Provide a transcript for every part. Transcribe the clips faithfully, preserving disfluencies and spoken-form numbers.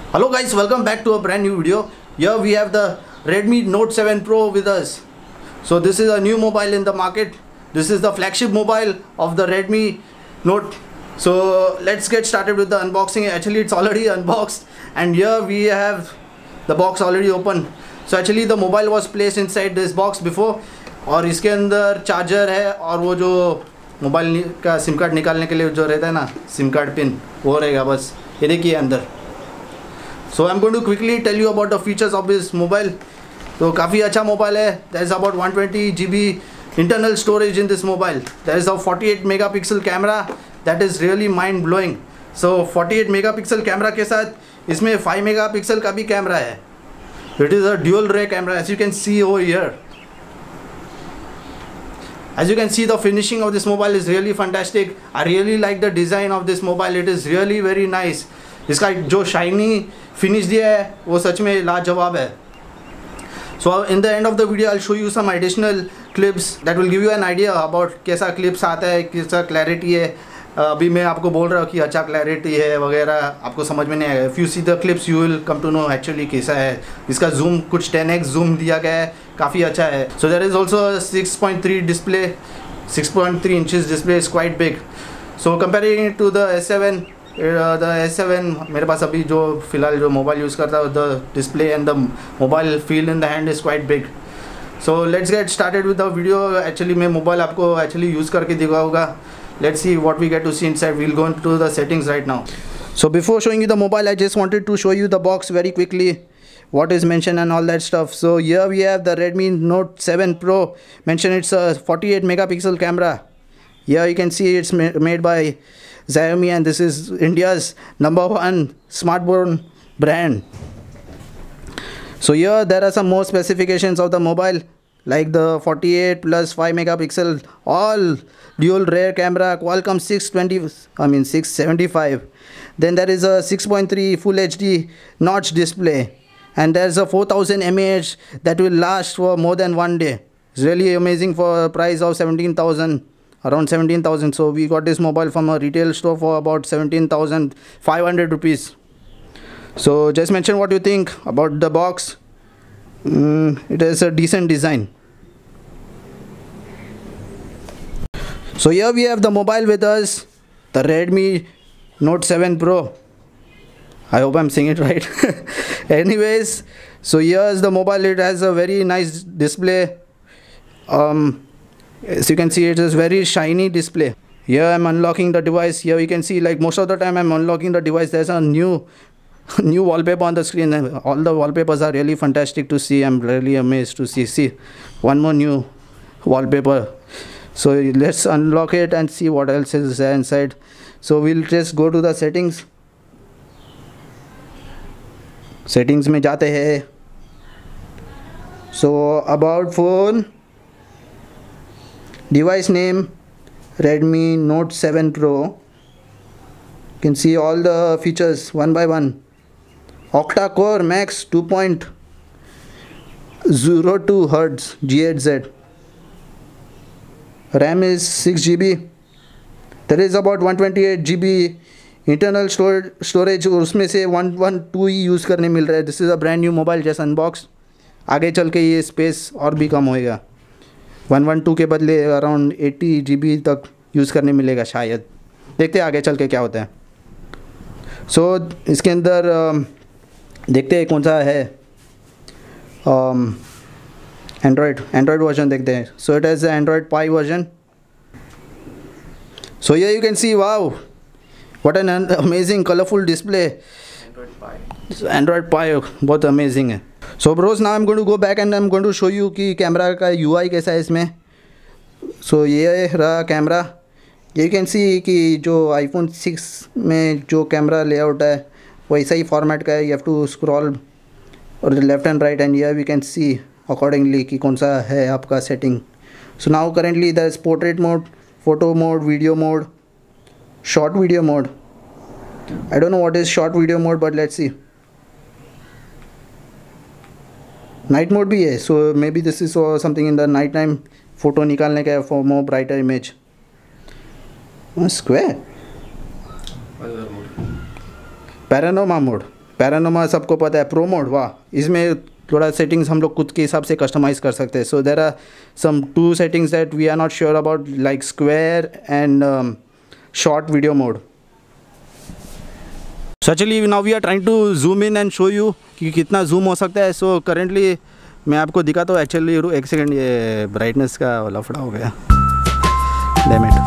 Hello guys, welcome back to a brand new video. Here we have the Redmi Note seven Pro with us. So this is a new mobile in the market. This is the flagship mobile of the Redmi Note. So let's get started with the unboxing. Actually it's already unboxed and here we have the box already open. So actually the mobile was placed inside this box before और इसके अंदर charger है और वो जो mobile का SIM card निकालने के लिए जो रहता है ना सिम कार्ड पिन वो रहेगा बस ये देखिए अंदर. So I'm going to quickly tell you about the features of this mobile. तो काफ़ी अच्छा मोबाइल है. There is about one twenty G B internal storage in this mobile. There is a forty-eight megapixel camera that is really mind blowing. So forty-eight megapixel camera के साथ इसमें five megapixel का भी camera है. It is a dual ray camera as you can see over here. As you can see, the finishing of this mobile is really fantastic. I really like the design of this mobile. It is really very nice. इसका जो shiny finish दिया है वो सच में लाजवाब है. So in the end of the video I'll show you some additional clips that will give you an idea about कैसा clips आता है, कैसा clarity है. अभी मैं आपको बोल रहा हूँ कि अच्छा क्लैरिटी है वगैरह आपको समझ में नहीं आएगा. If you see the clips you will come to know actually कैसा है. इसका जूम कुछ ten x जूम दिया गया है, काफ़ी अच्छा है. So there is also six point three display, six point three inches display is quite big. So comparing to the S seven, the S seven मेरे पास अभी जो फ़िलहाल जो मोबाइल यूज़ करता है the display and the mobile feel in the hand is quite big. So let's get started with the video. Actually मैं mobile आपको actually use करके दिखाऊंगा. Let's see what we get to see inside. We'll go into the settings right now. So before showing you the mobile, I just wanted to show you the box very quickly, what is mentioned and all that stuff. So here we have the Redmi Note seven Pro. Mention it's a forty-eight megapixel camera. Here you can see it's ma made by Xiaomi and this is India's number one smartphone brand. So here there are some more specifications of the mobile, like the forty-eight plus five megapixel all dual rear camera, Qualcomm six twenty, I mean six seventy-five. Then there is a six point three full H D notch display and there's a four thousand milliamp hour that will last for more than one day. It's really amazing for a price of seventeen thousand, around seventeen thousand. So we got this mobile from a retail store for about seventeen thousand five hundred rupees. So just mention what you think about the box. Mm, it is a decent design. So here we have the mobile with us, the Redmi Note seven Pro. I hope I'm saying it right. Anyways, so here's the mobile. It has a very nice display. Um, as you can see, it is very shiny display. Here I'm unlocking the device. Here you can see, like most of the time I'm unlocking the device, there's a new new wallpaper on the screen. All the wallpapers are really fantastic to see. I'm really amazed to see. See, one more new wallpaper. So let's unlock it and see what else is there inside. So we'll just go to the settings. Settings में जाते हैं. So about phone, device name Redmi Note seven Pro. You can see all the features one by one. Octa core max two point zero two hertz G H Z. RAM is six G B. There is about one twenty-eight G B internal store storage और उसमें से one twelve ही use करने मिल रहा है. This is a brand new mobile just unboxed. आगे चल के ये स्पेस और भी कम होएगा. one twelve के बदले अराउंड eighty G B तक यूज़ करने मिलेगा शायद. देखते हैं आगे चल के क्या होता है. सो so, इसके अंदर uh, देखते हैं कौन सा है. um, Android Android version देखते हैं. So it has the Android Pie version. So here you can see, wow, what an amazing colorful display. Android Pie. Android Pie बहुत amazing है. So bros, now I'm going to go back and I'm going to show you कि camera का U I कैसा है इसमें. So ये रहा camera. You can see कि जो iPhone six में जो कैमरा लेआउट है वैसा ही फॉर्मेट का है. You have to scroll or the left and right and here we can see accordingly कि कौन सा है आपका setting. So now currently there is portrait mode, photo mode, video mode, short video mode. I don't know what is short video mode but let's see. Night mode भी है. So maybe this is uh, something in the night time photo निकालने का for more brighter image. Uh, square. Panorama mode. Panorama सबको पता है, pro mode, वाह, इसमें थोड़ा सेटिंग्स हम लोग खुद के हिसाब से कस्टमाइज़ कर सकते हैं. So there are some two settings that we are not sure about, like square and short video mode. So actually now we are trying to zoom in and show you कि कितना zoom हो सकता है. So currently मैं आपको दिखाता हूँ. Actually एक सेकेंड, ये ब्राइटनेस का लफड़ा हो गया. Damn it.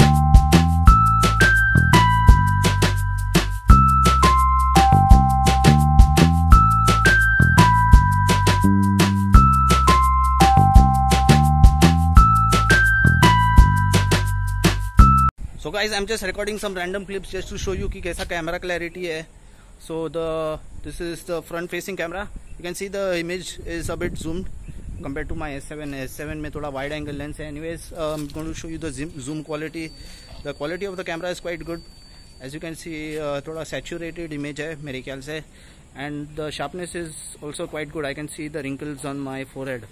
So guys, I'm just recording some random clips just to show you कि कैसा कैमरा क्लैरिटी है. So the this is the front facing camera. You can see the image is a bit zoomed compared to my S seven. S seven में थोड़ा wide angle lens है. Anyways, uh, I'm going to show you the zoom, zoom quality. The quality of the camera is quite good. As you can see, uh, थोड़ा saturated image है मेरे ख्याल से, and the sharpness is also quite good. I can see the wrinkles on my forehead.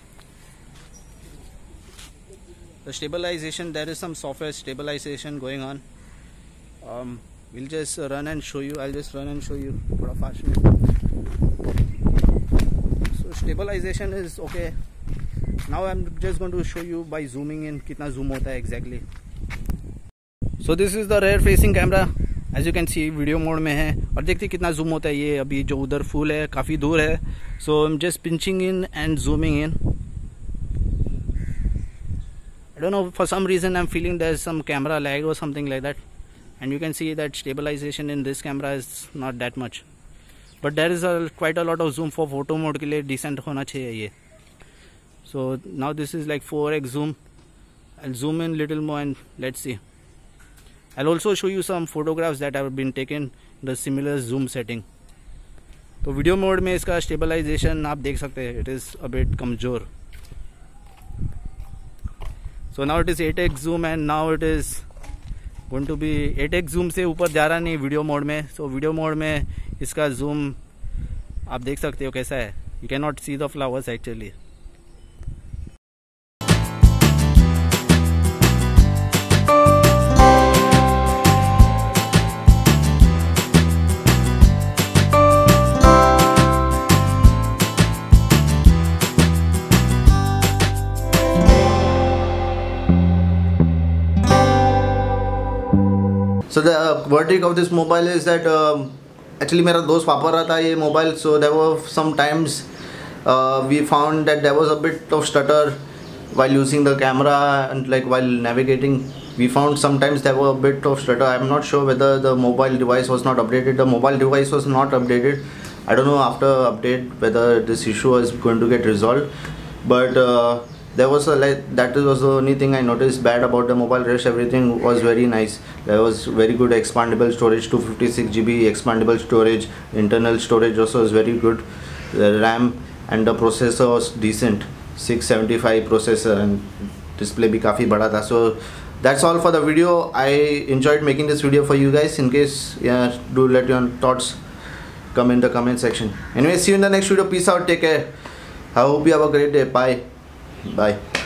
The stabilization, there is some software stabilization going on. Um, we'll just run and show you. I'll just run and show you. Thoda fast. So stabilization is okay. Now I'm just going to show you by zooming in kitna zoom hota hai exactly. So this is the rear facing camera. As you can see, video mode में है और देखते कितना zoom होता है. ये अभी जो उधर फूल है काफ़ी दूर है. So I'm just pinching in and zooming in. I don't know, for some reason I'm feeling there's some camera lag or something like that, and you can see that stabilization in this camera is not that much, but there is a quite a lot of zoom for photo mode के लिए decent होना चाहिए ये. So now this is like four x zoom. I'll zoom in little more and let's see. I'll also show you some photographs that have been taken in the similar zoom setting. तो video mode में इसका stabilization आप देख सकते हैं, it is a bit कमज़ोर. So now it is eight x zoom and now it is going to be eight x zoom से ऊपर जा रहा नहीं वीडियो मोड में. So वीडियो मोड में इसका zoom आप देख सकते हो कैसा है. You cannot see the flowers actually. So the uh, verdict of this mobile is that uh, actually मेरा दोस्त वापर रहा था ये mobile. So there were some times uh, we found that there was a bit of stutter while using the camera and like while navigating. We found sometimes there were a bit of stutter. I'm not sure whether the mobile device was not updated. The mobile device was not updated. I don't know after update whether this issue is going to get resolved. But uh, there was a like that was the only thing I noticed bad about the mobile. Rest everything was very nice. There was very good expandable storage, two fifty-six G B expandable storage. Internal storage also was very good. The RAM and the processor was decent, six seventy-five processor, and display bhi काफी बड़ा था. So that's all for the video. I enjoyed making this video for you guys. In case, yeah, do let your thoughts come in the comment section. Anyway, see you in the next video. Peace out. Take care. I hope you have a great day. Bye. Bye.